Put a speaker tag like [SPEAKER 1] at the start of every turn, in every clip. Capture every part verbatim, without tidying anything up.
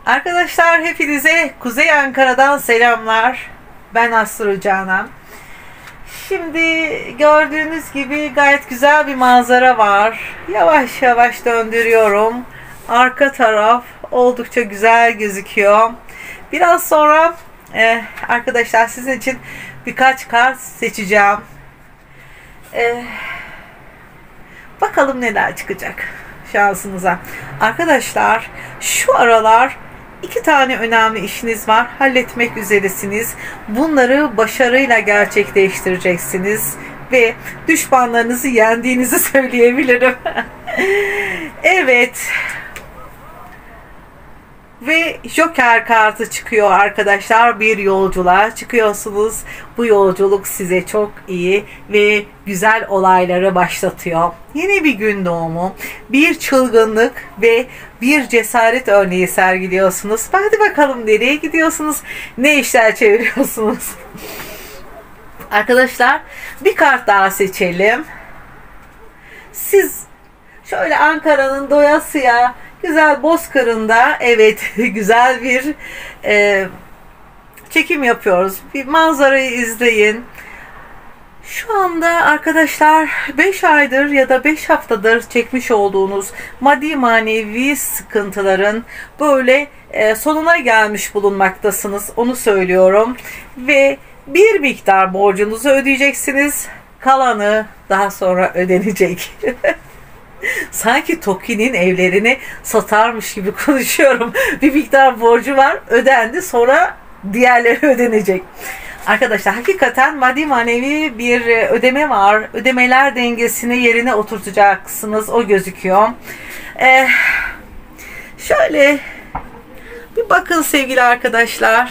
[SPEAKER 1] Arkadaşlar hepinize Kuzey Ankara'dan selamlar. Ben Aslı Canan. Şimdi gördüğünüz gibi gayet güzel bir manzara var. Yavaş yavaş döndürüyorum. Arka taraf oldukça güzel gözüküyor. Biraz sonra e, arkadaşlar sizin için birkaç kart seçeceğim. E, bakalım neler çıkacak şansınıza. Arkadaşlar şu aralar iki tane önemli işiniz var. Halletmek üzeresiniz. Bunları başarıyla gerçekleştireceksiniz. Ve düşmanlarınızı yendiğinizi söyleyebilirim. Evet. Ve Joker kartı çıkıyor arkadaşlar. Bir yolculuğa çıkıyorsunuz. Bu yolculuk size çok iyi ve güzel olayları başlatıyor. Yeni bir gün doğumu, bir çılgınlık ve bir cesaret örneği sergiliyorsunuz. Hadi bakalım nereye gidiyorsunuz? Ne işler çeviriyorsunuz? Arkadaşlar bir kart daha seçelim. Siz şöyle Ankara'nın doyasıya güzel Bozkır'ında, evet, güzel bir e, çekim yapıyoruz. Bir manzarayı izleyin. Şu anda arkadaşlar beş aydır ya da beş haftadır çekmiş olduğunuz maddi manevi sıkıntıların böyle e, sonuna gelmiş bulunmaktasınız. Onu söylüyorum. Ve bir miktar borcunuzu ödeyeceksiniz. Kalanı daha sonra ödenecek. Sanki Toki'nin evlerini satarmış gibi konuşuyorum. Bir miktar borcu var, ödendi, sonra diğerleri ödenecek. Arkadaşlar hakikaten maddi manevi bir ödeme var. Ödemeler dengesini yerine oturtacaksınız. O gözüküyor. Ee, şöyle bir bakın sevgili arkadaşlar.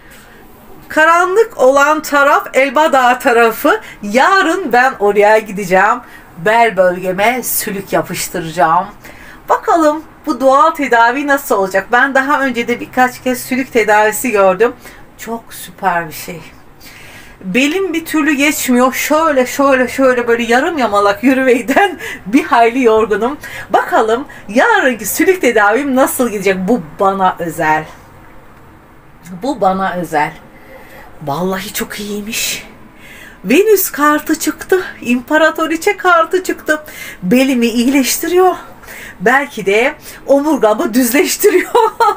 [SPEAKER 1] Karanlık olan taraf Elma Dağı tarafı. Yarın ben oraya gideceğim. Bel bölgeme sülük yapıştıracağım. Bakalım bu doğal tedavi nasıl olacak? Ben daha önce de birkaç kez sülük tedavisi gördüm. Çok süper bir şey. Belim bir türlü geçmiyor. Şöyle şöyle şöyle böyle yarım yamalak yürümekten bir hayli yorgunum. Bakalım yarınki sülük tedavim nasıl gidecek? Bu bana özel. Bu bana özel. Vallahi çok iyiymiş. Venüs kartı çıktı. İmparatoriçe kartı çıktı. Belimi iyileştiriyor. Belki de omurgamı düzleştiriyor.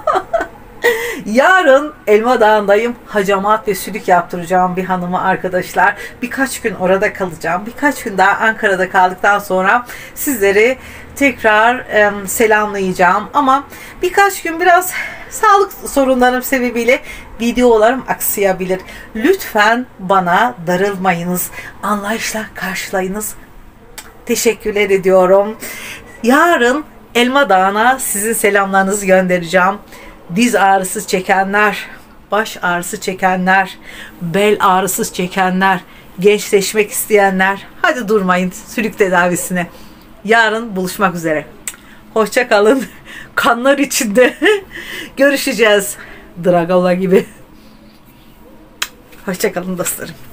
[SPEAKER 1] Yarın Elma Dağı'ndayım. Hacamat ve sülük yaptıracağım bir hanıma arkadaşlar. Birkaç gün orada kalacağım. Birkaç gün daha Ankara'da kaldıktan sonra sizleri tekrar e, selamlayacağım. Ama birkaç gün biraz sağlık sorunlarım sebebiyle videolarım aksayabilir. Lütfen bana darılmayınız. Anlayışla karşılayınız. Teşekkürler ediyorum. Yarın Elma Dağı'na sizin selamlarınızı göndereceğim. Diz ağrısı çekenler, baş ağrısı çekenler, bel ağrısı çekenler, gençleşmek isteyenler, hadi durmayın sülük tedavisine. Yarın buluşmak üzere. Hoşça kalın. Kanlar içinde görüşeceğiz. Dragula gibi. Hoşça kalın dostlarım.